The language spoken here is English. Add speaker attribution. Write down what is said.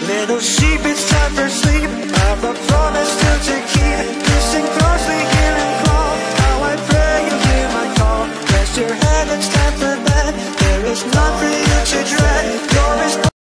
Speaker 1: Little sheep, it's time for sleep. I've a promise still to keep. Listen closely, hear and crawl. How I pray you hear my call. Rest your head, it's time for bed. There is none for you to dread. You're as